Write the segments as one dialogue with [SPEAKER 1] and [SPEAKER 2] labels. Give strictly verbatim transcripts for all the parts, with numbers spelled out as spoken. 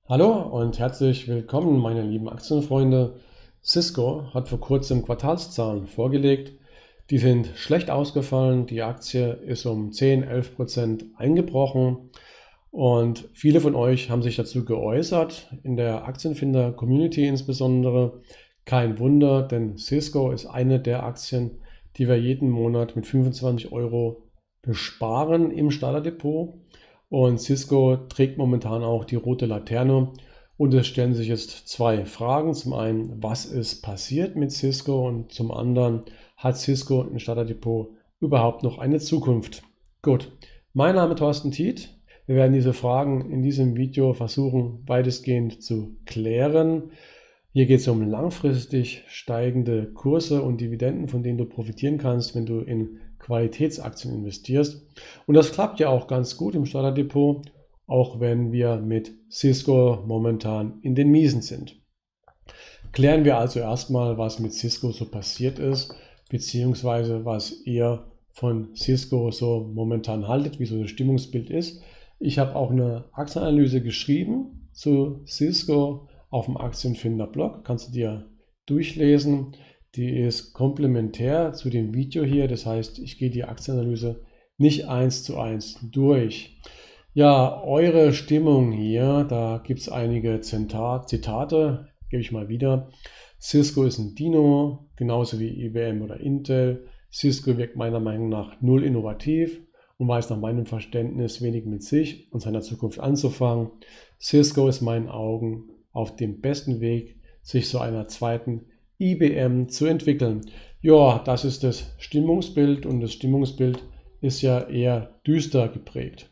[SPEAKER 1] Hallo und herzlich willkommen, meine lieben Aktienfreunde. Cisco hat vor kurzem Quartalszahlen vorgelegt. Die sind schlecht ausgefallen. Die Aktie ist um zehn, elf Prozent eingebrochen. Und viele von euch haben sich dazu geäußert, in der Aktienfinder-Community insbesondere. Kein Wunder, denn Cisco ist eine der Aktien, die wir jeden Monat mit fünfundzwanzig Euro besparen im Starterdepot. Und Cisco trägt momentan auch die rote Laterne. Und es stellen sich jetzt zwei Fragen. Zum einen, was ist passiert mit Cisco? Und zum anderen, hat Cisco im Starterdepot überhaupt noch eine Zukunft? Gut, mein Name ist Thorsten Tiet. Wir werden diese Fragen in diesem Video versuchen, weitestgehend zu klären. Hier geht es um langfristig steigende Kurse und Dividenden, von denen du profitieren kannst, wenn du in Qualitätsaktien investierst. Und das klappt ja auch ganz gut im Starterdepot, auch wenn wir mit Cisco momentan in den Miesen sind. Klären wir also erstmal, was mit Cisco so passiert ist, beziehungsweise was ihr von Cisco so momentan haltet, wie so das Stimmungsbild ist. Ich habe auch eine Aktienanalyse geschrieben zu Cisco auf dem Aktienfinder-Blog, kannst du dir durchlesen. Die ist komplementär zu dem Video hier, das heißt, ich gehe die Aktienanalyse nicht eins zu eins durch. Ja, eure Stimmung hier, da gibt es einige Zitate, gebe ich mal wieder. Cisco ist ein Dino, genauso wie I B M oder Intel. Cisco wirkt meiner Meinung nach null innovativ und weiß nach meinem Verständnis wenig mit sich und seiner Zukunft anzufangen. Cisco ist in meinen Augen auf dem besten Weg, sich zu einer zweiten I B M zu entwickeln. Ja, das ist das Stimmungsbild und das Stimmungsbild ist ja eher düster geprägt.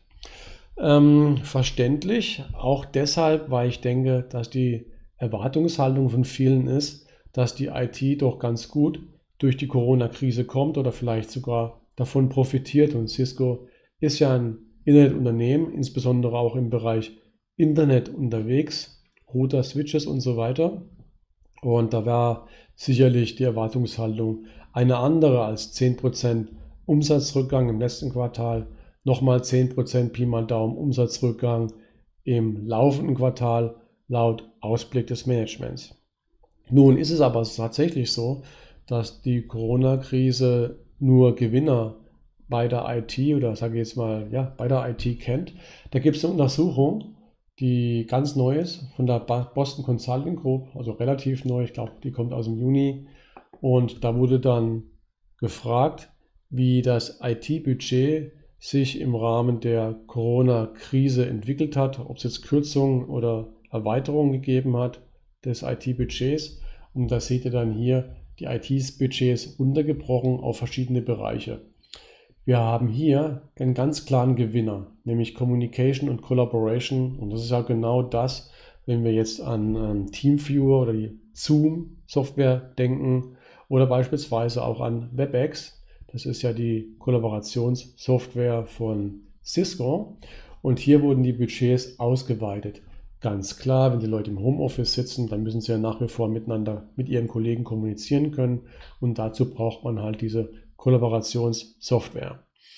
[SPEAKER 1] Ähm, verständlich, auch deshalb, weil ich denke, dass die Erwartungshaltung von vielen ist, dass die I T doch ganz gut durch die Corona-Krise kommt oder vielleicht sogar davon profitiert. Und Cisco ist ja ein Internetunternehmen, insbesondere auch im Bereich Internet unterwegs, Router, Switches und so weiter. Und da war sicherlich die Erwartungshaltung eine andere als zehn Prozent Umsatzrückgang im letzten Quartal, nochmal zehn Prozent Pi mal Daumen Umsatzrückgang im laufenden Quartal laut Ausblick des Managements. Nun ist es aber tatsächlich so, dass die Corona-Krise nur Gewinner bei der I T oder sage ich jetzt mal, ja, bei der I T kennt. Da gibt es eine Untersuchung, die ganz neu ist von der Boston Consulting Group, also relativ neu, ich glaube, die kommt aus dem Juni. Und da wurde dann gefragt, wie das I T-Budget sich im Rahmen der Corona-Krise entwickelt hat, ob es jetzt Kürzungen oder Erweiterungen gegeben hat des I T-Budgets. Und da seht ihr dann hier die I T-Budgets runtergebrochen auf verschiedene Bereiche. Wir haben hier einen ganz klaren Gewinner, nämlich Communication und Collaboration. Und das ist ja genau das, wenn wir jetzt an ähm, TeamViewer oder die Zoom-Software denken oder beispielsweise auch an WebEx. Das ist ja die Kollaborationssoftware von Cisco. Und hier wurden die Budgets ausgeweitet. Ganz klar, wenn die Leute im Homeoffice sitzen, dann müssen sie ja nach wie vor miteinander mit ihren Kollegen kommunizieren können. Und dazu braucht man halt diese Kollaborationssoftware.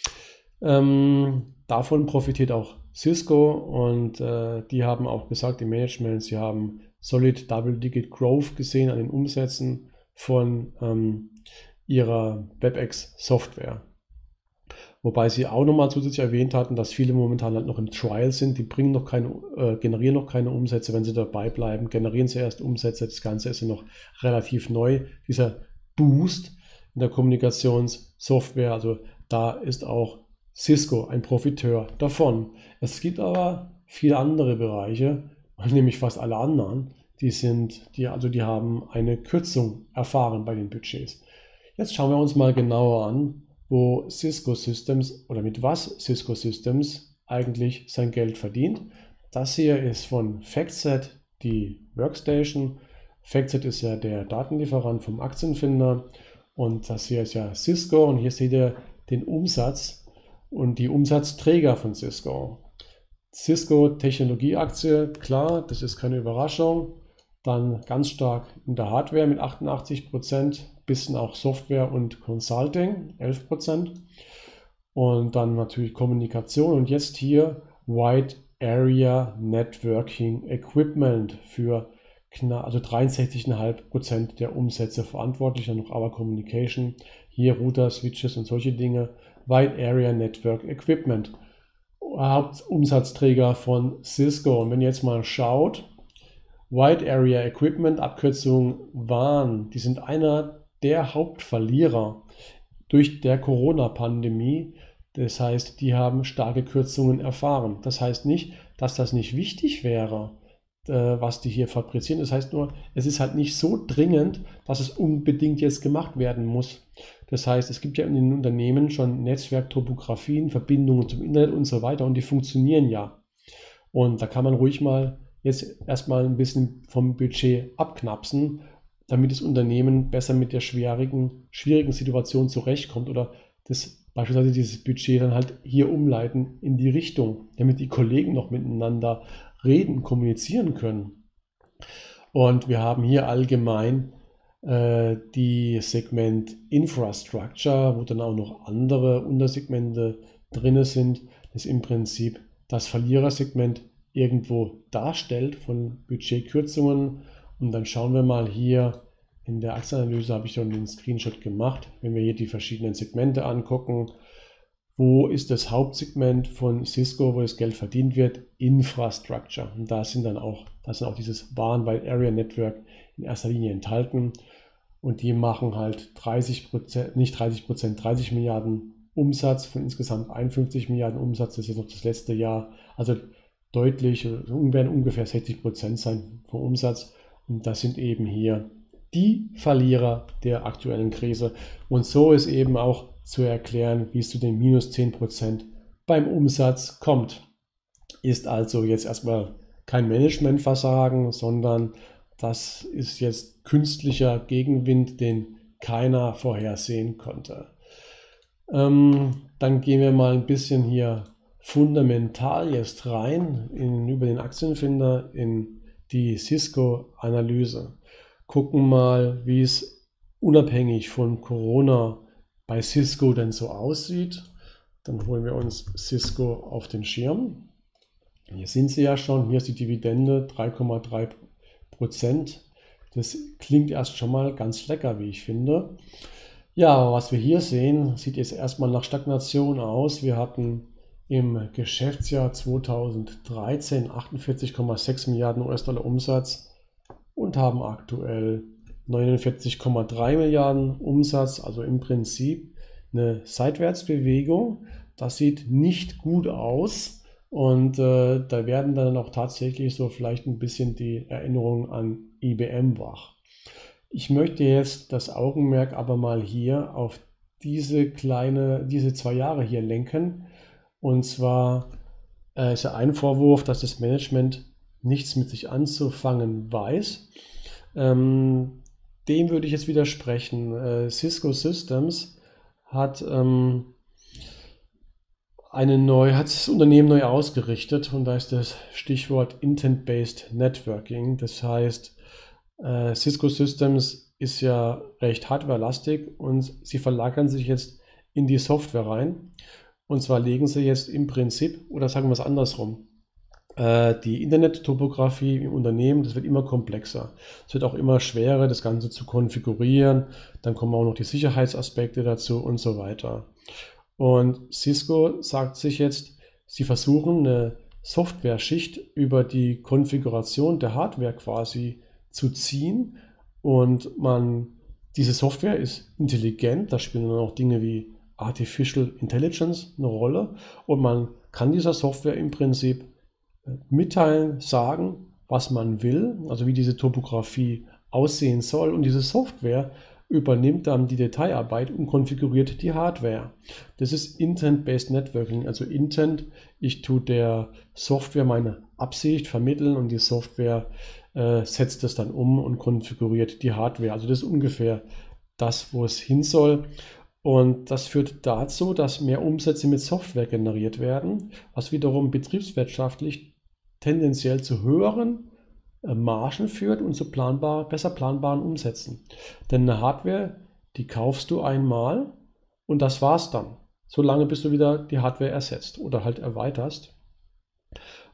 [SPEAKER 1] Ähm, davon profitiert auch Cisco und äh, die haben auch gesagt im Management, sie haben solid Double-Digit Growth gesehen an den Umsätzen von ähm, ihrer WebEx-Software. Wobei sie auch nochmal zusätzlich erwähnt hatten, dass viele momentan halt noch im Trial sind, die bringen noch keine, äh, generieren noch keine Umsätze, wenn sie dabei bleiben, generieren sie erst Umsätze, das Ganze ist ja noch relativ neu, dieser Boost in der Kommunikationssoftware, also da ist auch Cisco ein Profiteur davon. Es gibt aber viele andere Bereiche, nämlich fast alle anderen, die sind, die, also die haben eine Kürzung erfahren bei den Budgets. Jetzt schauen wir uns mal genauer an, wo Cisco Systems oder mit was Cisco Systems eigentlich sein Geld verdient. Das hier ist von FactSet, die Workstation. FactSet ist ja der Datenlieferant vom Aktienfinder und das hier ist ja Cisco und hier seht ihr den Umsatz und die Umsatzträger von Cisco. Cisco Technologieaktie, klar, das ist keine Überraschung. Dann ganz stark in der Hardware mit achtundachtzig Prozent, bisschen auch Software und Consulting, elf Prozent. Und dann natürlich Kommunikation und jetzt hier White Area Networking Equipment für knapp, also dreiundsechzig Komma fünf Prozent der Umsätze verantwortlich. Dann noch Our Communication, hier Router, Switches und solche Dinge. Wide Area Network Equipment, Hauptumsatzträger von Cisco. Und wenn ihr jetzt mal schaut, Wide Area Equipment, Abkürzung W A N, die sind einer der Hauptverlierer durch der Corona-Pandemie. Das heißt, die haben starke Kürzungen erfahren. Das heißt nicht, dass das nicht wichtig wäre, was die hier fabrizieren. Das heißt nur, es ist halt nicht so dringend, dass es unbedingt jetzt gemacht werden muss. Das heißt, es gibt ja in den Unternehmen schon Netzwerktopografien, Verbindungen zum Internet und so weiter und die funktionieren ja. Und da kann man ruhig mal jetzt erstmal ein bisschen vom Budget abknapsen, damit das Unternehmen besser mit der schwierigen, schwierigen Situation zurechtkommt oder das beispielsweise dieses Budget dann halt hier umleiten in die Richtung, damit die Kollegen noch miteinander reden, kommunizieren können. Und wir haben hier allgemein äh, die Segment Infrastructure, wo dann auch noch andere Untersegmente drin sind, das im Prinzip das Verlierersegment irgendwo darstellt von Budgetkürzungen. Und dann schauen wir mal hier in der Aktienanalyse, habe ich schon den Screenshot gemacht, wenn wir hier die verschiedenen Segmente angucken. Wo ist das Hauptsegment von Cisco, wo das Geld verdient wird? Infrastructure. Und da sind dann auch, da sind auch dieses W A N, Wide Area Network, in erster Linie enthalten. Und die machen halt dreißig Prozent, nicht dreißig Prozent, dreißig Milliarden Umsatz von insgesamt einundfünfzig Milliarden Umsatz. Das ist jetzt noch das letzte Jahr. Also deutlich, werden ungefähr sechzig Prozent sein vom Umsatz. Und das sind eben hier die Verlierer der aktuellen Krise. Und so ist eben auch zu erklären, wie es zu den minus zehn Prozent beim Umsatz kommt. Ist also jetzt erstmal kein Managementversagen, sondern das ist jetzt künstlicher Gegenwind, den keiner vorhersehen konnte. Ähm, dann gehen wir mal ein bisschen hier fundamental jetzt rein in, über den Aktienfinder in die Cisco-Analyse. Gucken mal, wie es unabhängig von Corona bei Cisco denn so aussieht. Dann holen wir uns Cisco auf den Schirm. Hier sind sie ja schon, hier ist die Dividende drei Komma drei Prozent. Das klingt erst schon mal ganz lecker, wie ich finde. Ja, was wir hier sehen, sieht jetzt erstmal nach Stagnation aus. Wir hatten im Geschäftsjahr zweitausenddreizehn achtundvierzig Komma sechs Milliarden U S-Dollar Umsatz und haben aktuell neunundvierzig Komma drei Milliarden Umsatz, also im Prinzip eine Seitwärtsbewegung. Das sieht nicht gut aus und äh, da werden dann auch tatsächlich so vielleicht ein bisschen die Erinnerungen an I B M wach. Ich möchte jetzt das Augenmerk aber mal hier auf diese kleine, diese zwei Jahre hier lenken. Und zwar äh, ist ja ein Vorwurf, dass das Management nichts mit sich anzufangen weiß. Ähm, dem würde ich jetzt widersprechen. Äh, Cisco Systems hat, ähm, eine neu, hat das Unternehmen neu ausgerichtet und da ist das Stichwort Intent-Based Networking. Das heißt, äh, Cisco Systems ist ja recht hardwarelastig und sie verlagern sich jetzt in die Software rein. Und zwar legen sie jetzt im Prinzip, oder sagen wir es andersrum, äh, die Internettopografie im Unternehmen, das wird immer komplexer. Es wird auch immer schwerer, das Ganze zu konfigurieren. Dann kommen auch noch die Sicherheitsaspekte dazu und so weiter. Und Cisco sagt sich jetzt, sie versuchen eine Software-Schicht über die Konfiguration der Hardware quasi zu ziehen. Und man, diese Software ist intelligent, da spielen dann auch Dinge wie Artificial Intelligence eine Rolle und man kann dieser Software im Prinzip mitteilen, sagen, was man will, also wie diese Topografie aussehen soll und diese Software übernimmt dann die Detailarbeit und konfiguriert die Hardware. Das ist Intent-Based Networking, also Intent, ich tue der Software meine Absicht vermitteln und die Software äh, setzt es dann um und konfiguriert die Hardware. Also das ist ungefähr das, wo es hin soll. Und das führt dazu, dass mehr Umsätze mit Software generiert werden, was wiederum betriebswirtschaftlich tendenziell zu höheren Margen führt und zu planbar, besser planbaren Umsätzen. Denn eine Hardware, die kaufst du einmal und das war's dann. Solange bis du wieder die Hardware ersetzt oder halt erweiterst.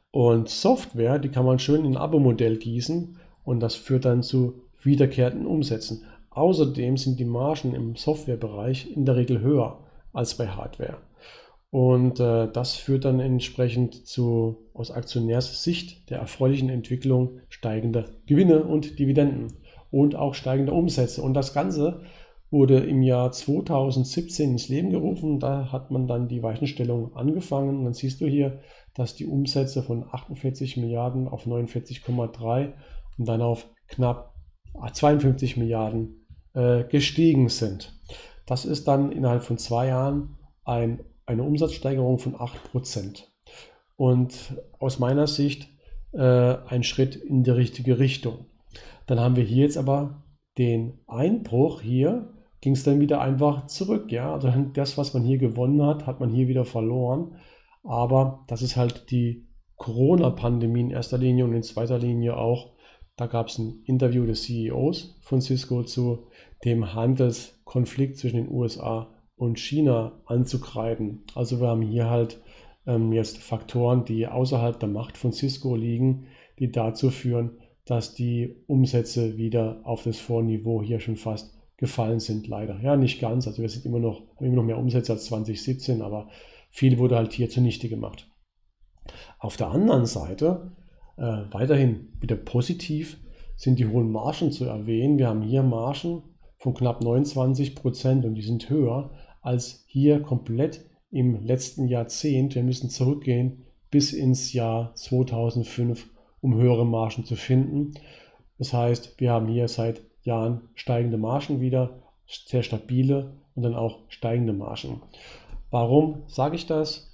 [SPEAKER 1] Und Software, die kann man schön in ein Abo-Modell gießen und das führt dann zu wiederkehrenden Umsätzen. Außerdem sind die Margen im Softwarebereich in der Regel höher als bei Hardware. Und äh, das führt dann entsprechend zu, aus Aktionärssicht, der erfreulichen Entwicklung steigender Gewinne und Dividenden und auch steigender Umsätze. Und das Ganze wurde im Jahr zweitausendsiebzehn ins Leben gerufen. Da hat man dann die Weichenstellung angefangen. Und dann siehst du hier, dass die Umsätze von achtundvierzig Milliarden auf neunundvierzig Komma drei und dann auf knapp zweiundfünfzig Milliarden äh, gestiegen sind. Das ist dann innerhalb von zwei Jahren ein, eine Umsatzsteigerung von acht Prozent. Und aus meiner Sicht äh, ein Schritt in die richtige Richtung. Dann haben wir hier jetzt aber den Einbruch. Hier ging es dann wieder einfach zurück. Ja? Also das, was man hier gewonnen hat, hat man hier wieder verloren. Aber das ist halt die Corona-Pandemie in erster Linie und in zweiter Linie auch. Da gab es ein Interview des C E Os von Cisco zu dem Handelskonflikt zwischen den U S A und China anzukreiden. Also wir haben hier halt ähm, jetzt Faktoren, die außerhalb der Macht von Cisco liegen, die dazu führen, dass die Umsätze wieder auf das Vorniveau hier schon fast gefallen sind, leider. Ja, nicht ganz. Also wir sind immer noch, haben immer noch mehr Umsätze als zwanzig siebzehn, aber viel wurde halt hier zunichte gemacht. Auf der anderen Seite, äh, weiterhin wieder positiv, sind die hohen Margen zu erwähnen. Wir haben hier Margen von knapp neunundzwanzig Prozent und die sind höher als hier komplett im letzten Jahrzehnt. Wir müssen zurückgehen bis ins Jahr zweitausendfünf, um höhere Margen zu finden. Das heißt, wir haben hier seit Jahren steigende Margen wieder, sehr stabile und dann auch steigende Margen. Warum sage ich das?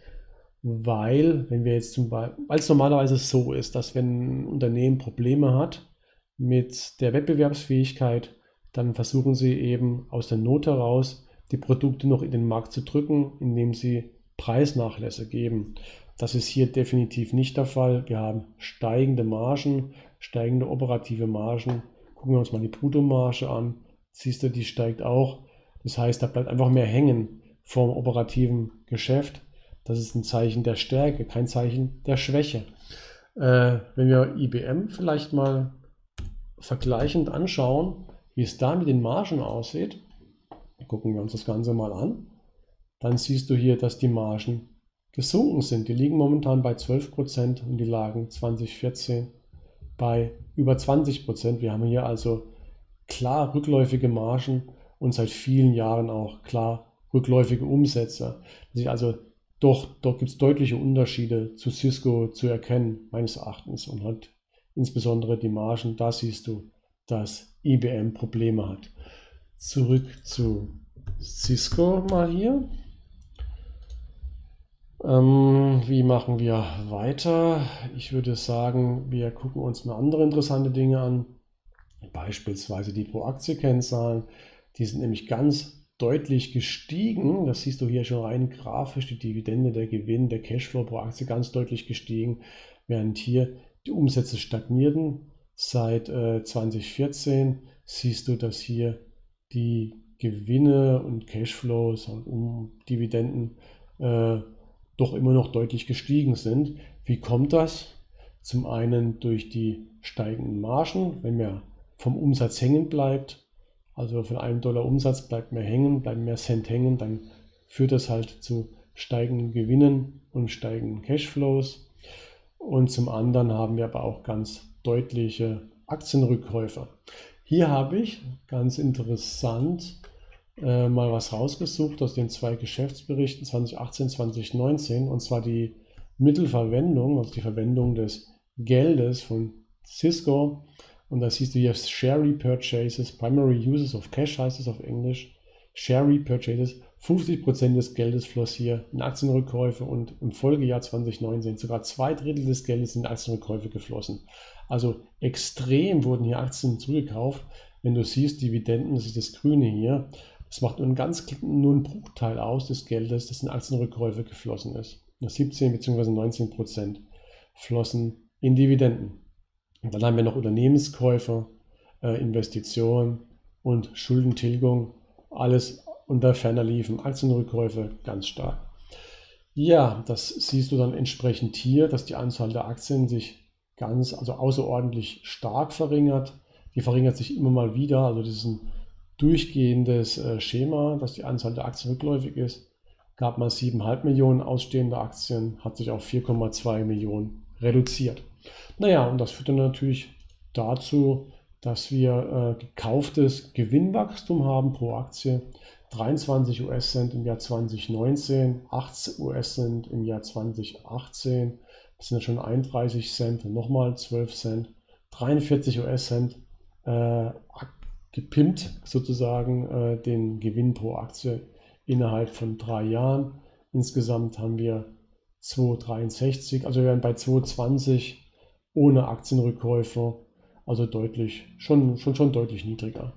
[SPEAKER 1] Weil, wenn wir jetzt zum Beispiel, weil es normalerweise so ist, dass wenn ein Unternehmen Probleme hat mit der Wettbewerbsfähigkeit, dann versuchen sie eben aus der Not heraus die Produkte noch in den Markt zu drücken, indem sie Preisnachlässe geben. Das ist hier definitiv nicht der Fall. Wir haben steigende Margen, steigende operative Margen. Gucken wir uns mal die Bruttomarge an. Siehst du, die steigt auch. Das heißt, da bleibt einfach mehr hängen vom operativen Geschäft. Das ist ein Zeichen der Stärke, kein Zeichen der Schwäche. Äh, wenn wir I B M vielleicht mal vergleichend anschauen, wie es da mit den Margen aussieht, gucken wir uns das Ganze mal an, dann siehst du hier, dass die Margen gesunken sind. Die liegen momentan bei zwölf Prozent und die lagen zwanzig vierzehn bei über zwanzig Prozent. Wir haben hier also klar rückläufige Margen und seit vielen Jahren auch klar rückläufige Umsätze. Also doch, dort gibt es deutliche Unterschiede zu Cisco zu erkennen, meines Erachtens. Und halt insbesondere die Margen, da siehst du, dass I B M Probleme hat. Zurück zu Cisco mal hier. Ähm, wie machen wir weiter? Ich würde sagen, wir gucken uns mal andere interessante Dinge an. Beispielsweise die Pro-Aktie-Kennzahlen. Die sind nämlich ganz deutlich gestiegen. Das siehst du hier schon rein grafisch. Die Dividende, der Gewinn, der Cashflow pro Aktie ganz deutlich gestiegen, während hier die Umsätze stagnierten. Seit äh, zwanzig vierzehn siehst du, dass hier die Gewinne und Cashflows und um Dividenden äh, doch immer noch deutlich gestiegen sind. Wie kommt das? Zum einen durch die steigenden Margen, wenn mehr vom Umsatz hängen bleibt, also von einem Dollar Umsatz bleibt mehr hängen, bleiben mehr Cent hängen, dann führt das halt zu steigenden Gewinnen und steigenden Cashflows. Und zum anderen haben wir aber auch ganz deutliche Aktienrückkäufe. Hier habe ich ganz interessant äh, mal was rausgesucht aus den zwei Geschäftsberichten zwanzig achtzehn, zwanzig neunzehn, und zwar die Mittelverwendung, also die Verwendung des Geldes von Cisco. Und da siehst du hier Share Repurchases, Primary Uses of Cash heißt es auf Englisch. Share Repurchases, fünfzig Prozent des Geldes floss hier in Aktienrückkäufe und im Folgejahr zwanzig neunzehn sogar zwei Drittel des Geldes in Aktienrückkäufe geflossen. Also extrem wurden hier Aktien zugekauft. Wenn du siehst, Dividenden, das ist das Grüne hier, das macht nur, ein ganz, nur einen Bruchteil aus des Geldes, das in Aktienrückkäufe geflossen ist. Nur siebzehn bzw. neunzehn Prozent flossen in Dividenden. Und dann haben wir noch Unternehmenskäufe, äh, Investitionen und Schuldentilgung, alles unter ferner liefen. Aktienrückkäufe ganz stark. Ja, das siehst du dann entsprechend hier, dass die Anzahl der Aktien sich ganz, also außerordentlich stark verringert. Die verringert sich immer mal wieder, also das ist ein durchgehendes äh, Schema, dass die Anzahl der Aktien rückläufig ist. Gab mal sieben Komma fünf Millionen ausstehende Aktien, hat sich auf vier Komma zwei Millionen reduziert. Naja, und das führt dann natürlich dazu, dass wir äh, gekauftes Gewinnwachstum haben pro Aktie. dreiundzwanzig US-Cent im Jahr zweitausendneunzehn, achtzehn US-Cent im Jahr zweitausendachtzehn, das sind ja schon einunddreißig Cent und nochmal zwölf Cent, dreiundvierzig US-Cent äh, gepimpt sozusagen äh, den Gewinn pro Aktie innerhalb von drei Jahren. Insgesamt haben wir zwei Komma dreiundsechzig, also wir wären bei zwei Komma zwanzig ohne Aktienrückkäufe, also deutlich, schon, schon, schon deutlich niedriger.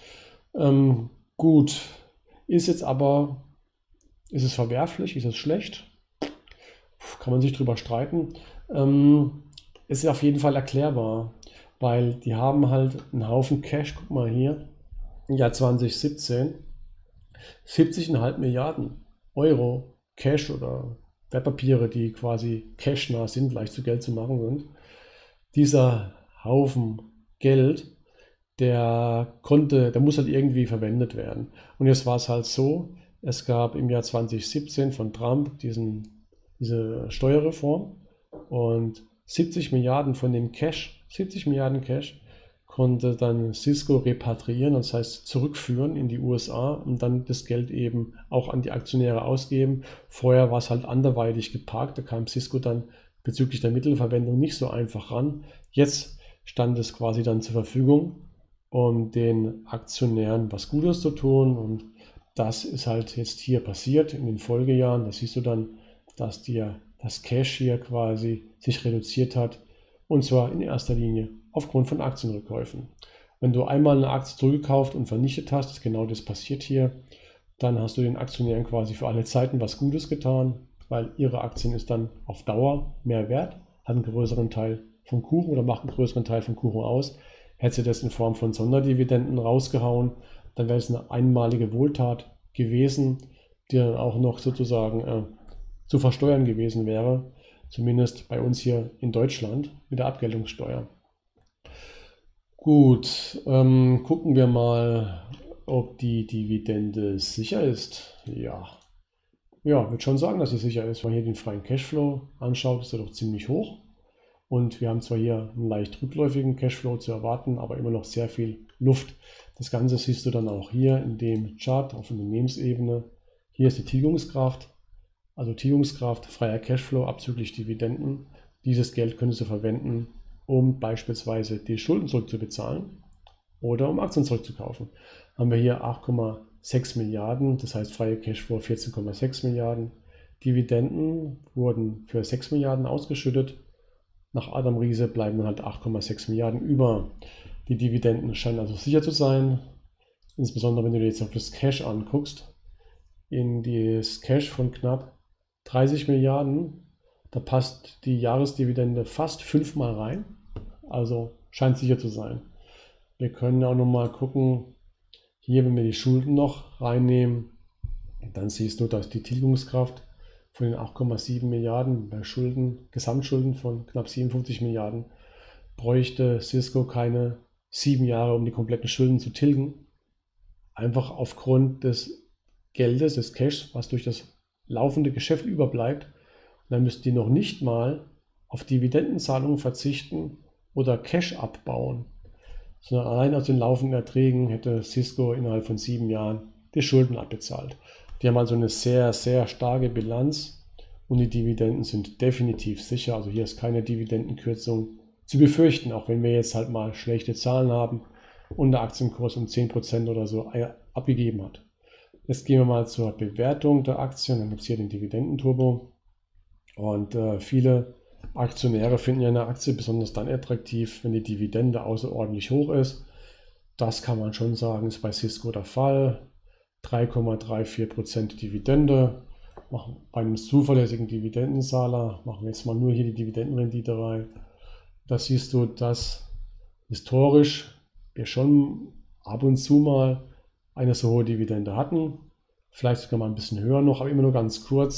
[SPEAKER 1] Ähm, gut, ist jetzt aber, ist es verwerflich, ist es schlecht? Kann man sich drüber streiten. Ähm, ist auf jeden Fall erklärbar, weil die haben halt einen Haufen Cash, guck mal hier, im Jahr zweitausendsiebzehn, siebzig Komma fünf Milliarden Euro Cash oder Wertpapiere, die quasi cashnah sind, leicht zu Geld zu machen sind. Dieser Haufen Geld, der konnte, der muss halt irgendwie verwendet werden. Und jetzt war es halt so, es gab im Jahr zweitausendsiebzehn von Trump diesen, diese Steuerreform und siebzig Milliarden von dem Cash, siebzig Milliarden Cash, konnte dann Cisco repatriieren, das heißt zurückführen in die U S A und dann das Geld eben auch an die Aktionäre ausgeben. Vorher war es halt anderweitig geparkt, da kam Cisco dann bezüglich der Mittelverwendung nicht so einfach ran. Jetzt stand es quasi dann zur Verfügung, um den Aktionären was Gutes zu tun, und das ist halt jetzt hier passiert in den Folgejahren. Da siehst du dann, dass dir das Cash hier quasi sich reduziert hat, und zwar in erster Linie aufgrund von Aktienrückkäufen. Wenn du einmal eine Aktie zurückgekauft und vernichtet hast, ist genau das passiert hier, dann hast du den Aktionären quasi für alle Zeiten was Gutes getan, weil ihre Aktien ist dann auf Dauer mehr wert, hat einen größeren Teil vom Kuchen oder macht einen größeren Teil vom Kuchen aus. Hätte sie das in Form von Sonderdividenden rausgehauen, dann wäre es eine einmalige Wohltat gewesen, die dann auch noch sozusagen äh, zu versteuern gewesen wäre, zumindest bei uns hier in Deutschland mit der Abgeltungssteuer. Gut, ähm, gucken wir mal, ob die Dividende sicher ist. Ja, ja, würde schon sagen, dass sie sicher ist. Wenn man hier den freien Cashflow anschaut, ist er doch ziemlich hoch. Und wir haben zwar hier einen leicht rückläufigen Cashflow zu erwarten, aber immer noch sehr viel Luft. Das Ganze siehst du dann auch hier in dem Chart auf Unternehmensebene. Hier ist die Tilgungskraft, also Tilgungskraft, freier Cashflow abzüglich Dividenden. Dieses Geld könntest du verwenden, um beispielsweise die Schulden zurückzubezahlen oder um Aktien zurückzukaufen. Haben wir hier acht Komma sechs Milliarden, das heißt freie Cashflow vierzehn Komma sechs Milliarden. Dividenden wurden für sechs Milliarden ausgeschüttet. Nach Adam Riese bleiben halt acht Komma sechs Milliarden über. Die Dividenden scheinen also sicher zu sein, insbesondere wenn du dir jetzt auf das Cash anguckst. In das Cash von knapp dreißig Milliarden, da passt die Jahresdividende fast fünfmal rein, also scheint sicher zu sein. Wir können auch nochmal gucken, hier, wenn wir die Schulden noch reinnehmen, dann siehst du, dass die Tilgungskraft von den acht Komma sieben Milliarden bei Schulden, Gesamtschulden von knapp siebenundfünfzig Milliarden, bräuchte Cisco keine sieben Jahre, um die kompletten Schulden zu tilgen. Einfach aufgrund des Geldes, des Cash, was durch das laufende Geschäft überbleibt. Und dann müssten die noch nicht mal auf Dividendenzahlungen verzichten oder Cash abbauen, sondern allein aus den laufenden Erträgen hätte Cisco innerhalb von sieben Jahren die Schulden abbezahlt. Die haben also eine sehr, sehr starke Bilanz und die Dividenden sind definitiv sicher. Also hier ist keine Dividendenkürzung zu befürchten, auch wenn wir jetzt halt mal schlechte Zahlen haben und der Aktienkurs um zehn Prozent oder so abgegeben hat. Jetzt gehen wir mal zur Bewertung der Aktien. Dann gibt es hier den Dividendenturbo. Und äh, viele Aktionäre finden ja eine Aktie besonders dann attraktiv, wenn die Dividende außerordentlich hoch ist. Das kann man schon sagen, ist bei Cisco der Fall. drei Komma vierunddreißig Prozent Dividende. Machen bei einem zuverlässigen Dividendenzahler, machen wir jetzt mal nur hier die Dividendenrendite rein. Da siehst du, dass historisch wir schon ab und zu mal eine so hohe Dividende hatten. Vielleicht sogar mal ein bisschen höher noch, aber immer nur ganz kurz.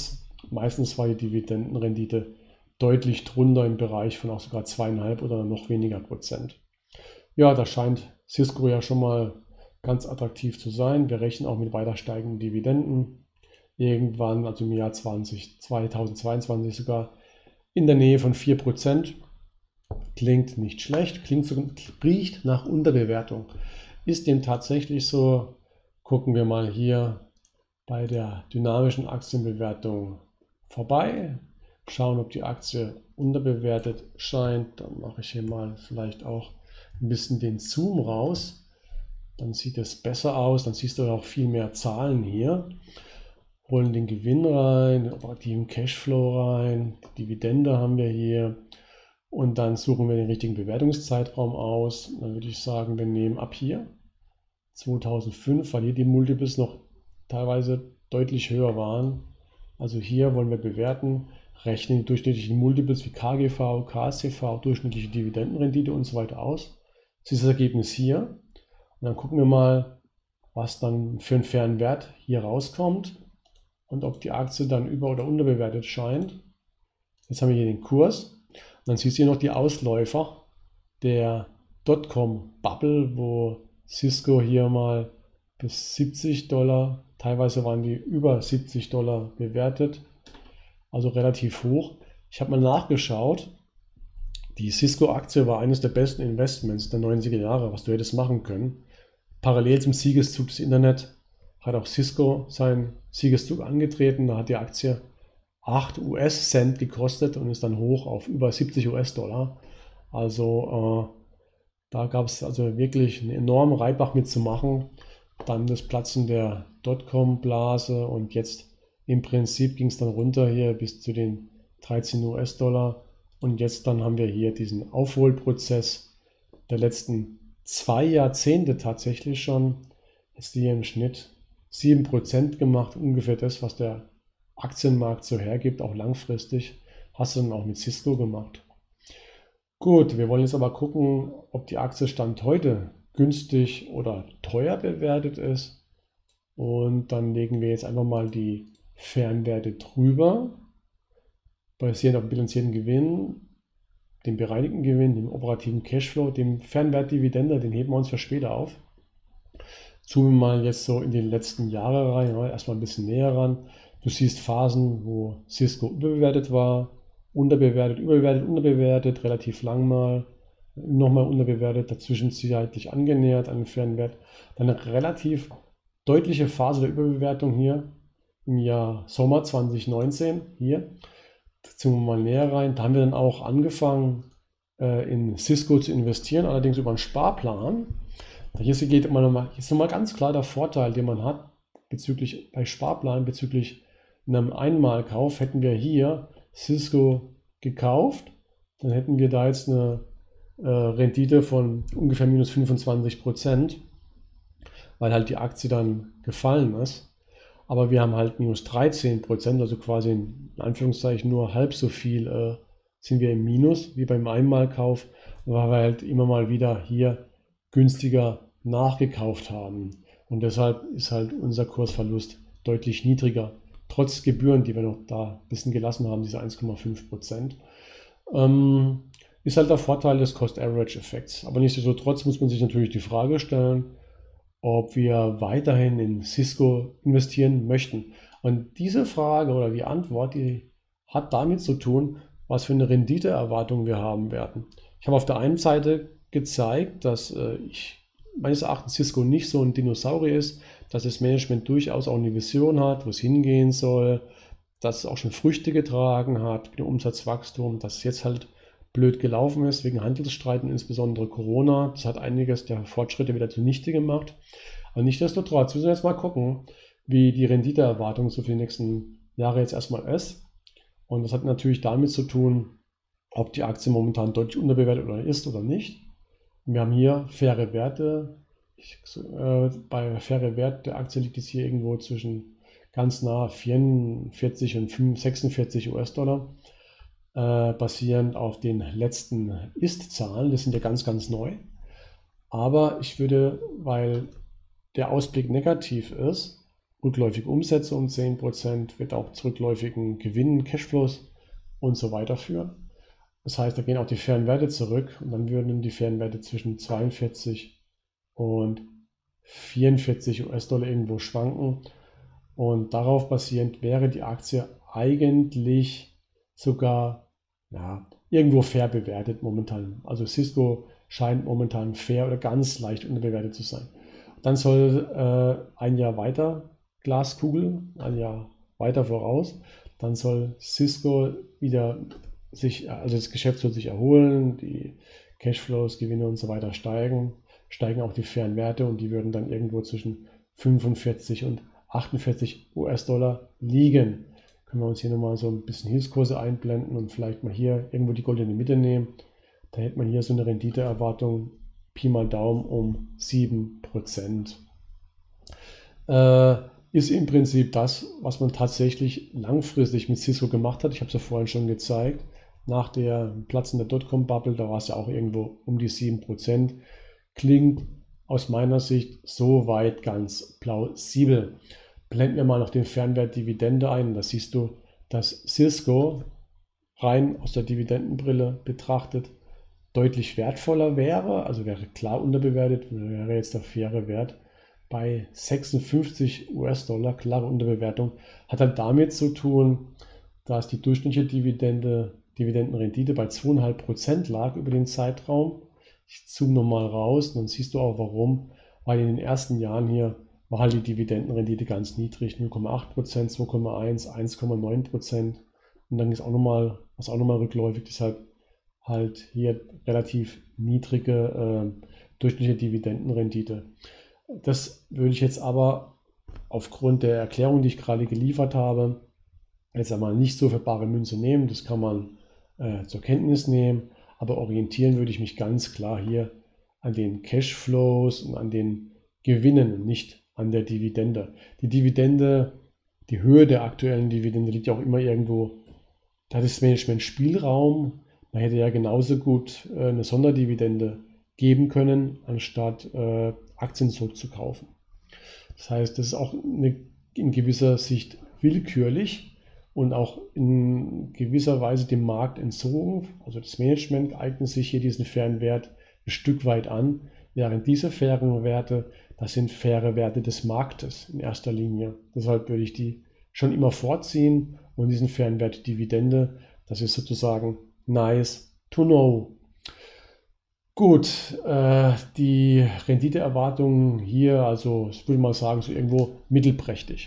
[SPEAKER 1] Meistens war die Dividendenrendite deutlich drunter im Bereich von auch sogar zweieinhalb oder noch weniger Prozent. Ja, da scheint Cisco ja schon mal ganz attraktiv zu sein. Wir rechnen auch mit weiter steigenden Dividenden. Irgendwann, also im Jahr zwanzig, zweitausendzweiundzwanzig sogar in der Nähe von vier Prozent. Klingt nicht schlecht, klingt so, riecht nach Unterbewertung. Ist dem tatsächlich so? Gucken wir mal hier bei der dynamischen Aktienbewertung vorbei. Schauen, ob die Aktie unterbewertet scheint. Dann mache ich hier mal vielleicht auch ein bisschen den Zoom raus. Dann sieht es besser aus. Dann siehst du auch viel mehr Zahlen hier. Holen den Gewinn rein, den operativen Cashflow rein, die Dividende haben wir hier. Und dann suchen wir den richtigen Bewertungszeitraum aus. Dann würde ich sagen, wir nehmen ab hier zweitausendfünf, weil hier die Multiples noch teilweise deutlich höher waren. Also hier wollen wir bewerten, rechnen die durchschnittlichen Multiples wie K G V, K S C V, durchschnittliche Dividendenrendite und so weiter aus. Das ist das Ergebnis hier. Und dann gucken wir mal, was dann für einen fairen Wert hier rauskommt und ob die Aktie dann über- oder unterbewertet scheint. Jetzt haben wir hier den Kurs. Und dann siehst du hier noch die Ausläufer der Dotcom-Bubble, wo Cisco hier mal bis siebzig Dollar, teilweise waren die über siebzig Dollar bewertet, also relativ hoch. Ich habe mal nachgeschaut, die Cisco-Aktie war eines der besten Investments der neunziger Jahre, was du hättest machen können. Parallel zum Siegeszug des Internet hat auch Cisco seinen Siegeszug angetreten, da hat die Aktie acht US-Cent gekostet und ist dann hoch auf über siebzig US-Dollar. Also äh, da gab es also wirklich einen enormen Reibach mitzumachen. Dann das Platzen der Dotcom-Blase und jetzt im Prinzip ging es dann runter hier bis zu den dreizehn US-Dollar. Und jetzt dann haben wir hier diesen Aufholprozess der letzten zwei Jahrzehnte tatsächlich schon. Jetzt hier im Schnitt sieben Prozent gemacht, ungefähr das, was der Aktienmarkt so hergibt, auch langfristig. Hast du dann auch mit Cisco gemacht. Gut, wir wollen jetzt aber gucken, ob die Aktie Stand heute günstig oder teuer bewertet ist. Und dann legen wir jetzt einfach mal die Fernwerte drüber, basierend auf dem bilanzierten Gewinn, dem bereinigten Gewinn, dem operativen Cashflow, dem Fernwert Dividende, den heben wir uns für später auf. Zoomen mal jetzt so in die letzten Jahre rein, ja, erstmal ein bisschen näher ran. Du siehst Phasen, wo Cisco überbewertet war, unterbewertet, überbewertet, unterbewertet, relativ lang mal, nochmal unterbewertet, dazwischen sicherheitlich angenähert an den fairen Wert. Dann eine relativ deutliche Phase der Überbewertung hier im Jahr Sommer zwanzig neunzehn. Hier, da zoomen wir mal näher rein. Da haben wir dann auch angefangen äh, in Cisco zu investieren, allerdings über einen Sparplan. Hier geht immer noch mal, hier ist nochmal ganz klar der Vorteil, den man hat bezüglich bei Sparplan, bezüglich einem Einmalkauf. Hätten wir hier Cisco gekauft, dann hätten wir da jetzt eine äh, Rendite von ungefähr minus fünfundzwanzig Prozent, weil halt die Aktie dann gefallen ist. Aber wir haben halt minus dreizehn Prozent, also quasi in Anführungszeichen nur halb so viel äh, sind wir im Minus wie beim Einmalkauf, weil wir halt immer mal wieder hier günstiger nachgekauft haben. Und deshalb ist halt unser Kursverlust deutlich niedriger, trotz Gebühren, die wir noch da ein bisschen gelassen haben, diese eins Komma fünf Prozent. Ähm, ist halt der Vorteil des Cost-Average-Effekts. Aber nichtsdestotrotz muss man sich natürlich die Frage stellen, ob wir weiterhin in Cisco investieren möchten. Und diese Frage oder die Antwort, die hat damit zu tun, was für eine Renditeerwartung wir haben werden. Ich habe auf der einen Seite gezeigt, dass äh, ich meines Erachtens Cisco nicht so ein Dinosaurier ist, dass das Management durchaus auch eine Vision hat, wo es hingehen soll, dass es auch schon Früchte getragen hat mit dem Umsatzwachstum, dass es jetzt halt blöd gelaufen ist wegen Handelsstreiten, insbesondere Corona. Das hat einiges der Fortschritte wieder zunichte gemacht. Aber nichtsdestotrotz müssen wir jetzt mal gucken, wie die Renditeerwartung so für die nächsten Jahre jetzt erstmal ist. Und das hat natürlich damit zu tun, ob die Aktie momentan deutlich unterbewertet oder ist oder nicht. Wir haben hier faire Werte. Ich, äh, bei faire Wert der Aktie liegt es hier irgendwo zwischen ganz nah vierundvierzig und sechsundvierzig US-Dollar, äh, basierend auf den letzten Ist-Zahlen. Das sind ja ganz, ganz neu. Aber ich würde, weil der Ausblick negativ ist rückläufige Umsätze um zehn Prozent, wird auch zu rückläufigen Gewinnen, Cashflows und so weiter führen. Das heißt, da gehen auch die fairen Werte zurück und dann würden die fairen Werte zwischen zweiundvierzig und vierundvierzig US-Dollar irgendwo schwanken. Und darauf basierend wäre die Aktie eigentlich sogar ja, irgendwo fair bewertet momentan. Also Cisco scheint momentan fair oder ganz leicht unterbewertet zu sein. Dann soll äh, ein Jahr weiter, Glaskugel, ein Jahr weiter voraus, dann soll Cisco wieder sich, also das Geschäft soll sich erholen, die Cashflows, Gewinne und so weiter steigen, steigen auch die fairen Werte und die würden dann irgendwo zwischen fünfundvierzig und achtundvierzig US-Dollar liegen. Können wir uns hier nochmal so ein bisschen Hilfskurse einblenden und vielleicht mal hier irgendwo die goldene Mitte nehmen. Da hätte man hier so eine Renditeerwartung, Pi mal Daumen, um sieben Prozent. Äh, ist im Prinzip das, was man tatsächlich langfristig mit Cisco gemacht hat. Ich habe es ja vorhin schon gezeigt. Nach der Platzen der Dotcom-Bubble, da war es ja auch irgendwo um die sieben Prozent. Klingt aus meiner Sicht soweit ganz plausibel. Blenden wir mal noch den Fernwert Dividende ein. Da siehst du, dass Cisco rein aus der Dividendenbrille betrachtet deutlich wertvoller wäre, also wäre klar unterbewertet, wäre jetzt der faire Wert bei sechsundfünfzig US-Dollar, klare Unterbewertung, hat halt damit zu tun, dass die durchschnittliche Dividende, Dividendenrendite bei zwei Komma fünf Prozent lag über den Zeitraum. Ich zoome nochmal raus, dann siehst du auch warum, weil in den ersten Jahren hier war halt die Dividendenrendite ganz niedrig, null Komma acht Prozent, zwei Komma eins, eins Komma neun Prozent und dann ist auch nochmal, was auch nochmal rückläufig, deshalb halt hier relativ niedrige äh, durchschnittliche Dividendenrendite. Das würde ich jetzt aber aufgrund der Erklärung, die ich gerade geliefert habe, jetzt einmal nicht so für bare Münze nehmen. Das kann man äh, zur Kenntnis nehmen, aber orientieren würde ich mich ganz klar hier an den Cashflows und an den Gewinnen, nicht an der Dividende. Die Dividende, die Höhe der aktuellen Dividende liegt ja auch immer irgendwo, da hat das Management Spielraum. Man hätte ja genauso gut äh, eine Sonderdividende geben können, anstatt äh, Aktien zurückzukaufen. Das heißt, das ist auch eine, in gewisser Sicht willkürlich und auch in gewisser Weise dem Markt entzogen. Also das Management eignet sich hier diesen fairen Wert ein Stück weit an, während diese fairen Werte, das sind faire Werte des Marktes in erster Linie. Deshalb würde ich die schon immer vorziehen und diesen fairen Wert Dividende, das ist sozusagen nice to know. Gut, äh, die Renditeerwartungen hier, also ich würde mal sagen, so irgendwo mittelprächtig.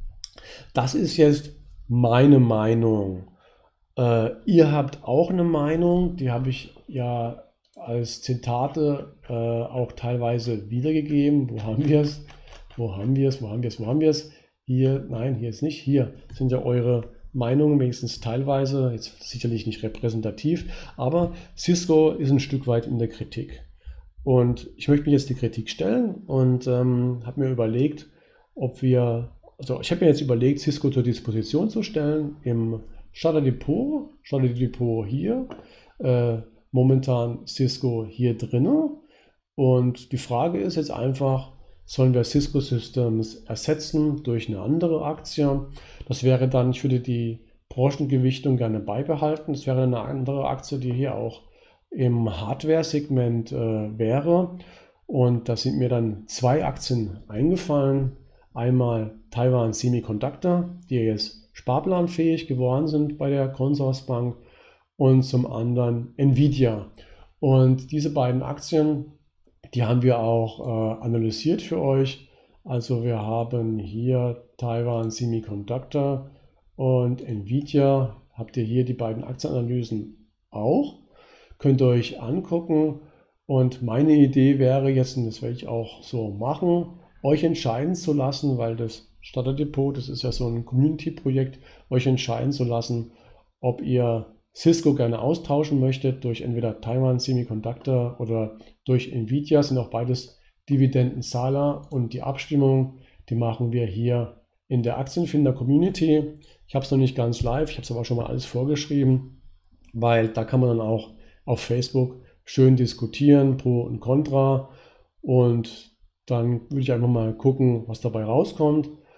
[SPEAKER 1] Das ist jetzt meine Meinung. Äh, ihr habt auch eine Meinung, die habe ich ja als Zitate äh, auch teilweise wiedergegeben. Wo haben wir es? Wo haben wir es? Wo haben wir es? Wo haben wir es? Hier, nein, hier ist nicht. Hier sind ja eure Meinungen, wenigstens teilweise, jetzt sicherlich nicht repräsentativ, aber Cisco ist ein Stück weit in der Kritik. Und ich möchte mir jetzt die Kritik stellen und ähm, habe mir überlegt, ob wir, also ich habe mir jetzt überlegt, Cisco zur Disposition zu stellen im Starter Depot, Starter Depot hier, äh, momentan Cisco hier drinne. Und die Frage ist jetzt einfach, sollen wir Cisco Systems ersetzen durch eine andere Aktie? Das wäre dann, ich würde die Branchengewichtung gerne beibehalten. Das wäre eine andere Aktie, die hier auch im Hardware-Segment äh, wäre. Und da sind mir dann zwei Aktien eingefallen. Einmal Taiwan Semiconductor, die jetzt sparplanfähig geworden sind bei der Consorsbank, und zum anderen Nvidia. Und diese beiden Aktien, die haben wir auch äh, analysiert für euch. Also wir haben hier Taiwan Semiconductor und Nvidia. Habt ihr hier die beiden Aktienanalysen auch. Könnt ihr euch angucken. Und meine Idee wäre jetzt, und das werde ich auch so machen, euch entscheiden zu lassen, weil das Starter Depot, das ist ja so ein Community-Projekt, euch entscheiden zu lassen, ob ihr Cisco gerne austauschen möchtet durch entweder Taiwan Semiconductor oder durch Nvidia, sind auch beides Dividendenzahler, und die Abstimmung, die machen wir hier in der Aktienfinder Community. Ich habe es noch nicht ganz live, ich habe es aber schon mal alles vorgeschrieben, weil da kann man dann auch auf Facebook schön diskutieren, Pro und Contra, und dann würde ich einfach mal gucken, was dabei rauskommt.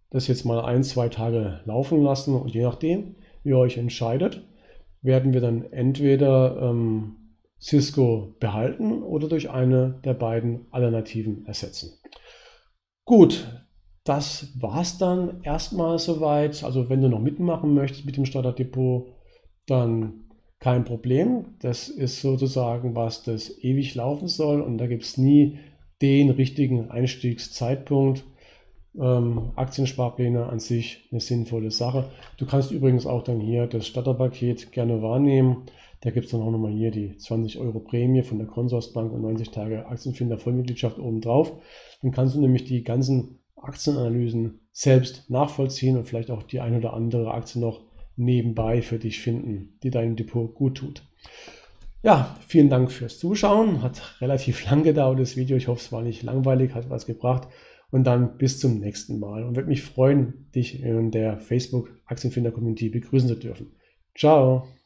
[SPEAKER 1] das jetzt mal ein, zwei Tage laufen lassen und je nachdem, wie ihr euch entscheidet, werden wir dann entweder ähm, Cisco behalten oder durch eine der beiden Alternativen ersetzen. Gut, das war's dann erstmal soweit. Also wenn du noch mitmachen möchtest mit dem Starterdepot, dann kein Problem. Das ist sozusagen was, das ewig laufen soll und da gibt es nie den richtigen Einstiegszeitpunkt. Ähm, Aktiensparpläne an sich eine sinnvolle Sache. Du kannst übrigens auch dann hier das Starterpaket gerne wahrnehmen. Da gibt es dann auch nochmal hier die zwanzig Euro Prämie von der Consorsbank und neunzig Tage Aktienfinder Vollmitgliedschaft obendrauf. Dann kannst du nämlich die ganzen Aktienanalysen selbst nachvollziehen und vielleicht auch die ein oder andere Aktie noch nebenbei für dich finden, die deinem Depot gut tut. Ja, vielen Dank fürs Zuschauen. Hat relativ lang gedauert, das Video. Ich hoffe, es war nicht langweilig, hat was gebracht. Und dann bis zum nächsten Mal. Und würde mich freuen, dich in der Facebook Aktienfinder Community begrüßen zu dürfen. Ciao!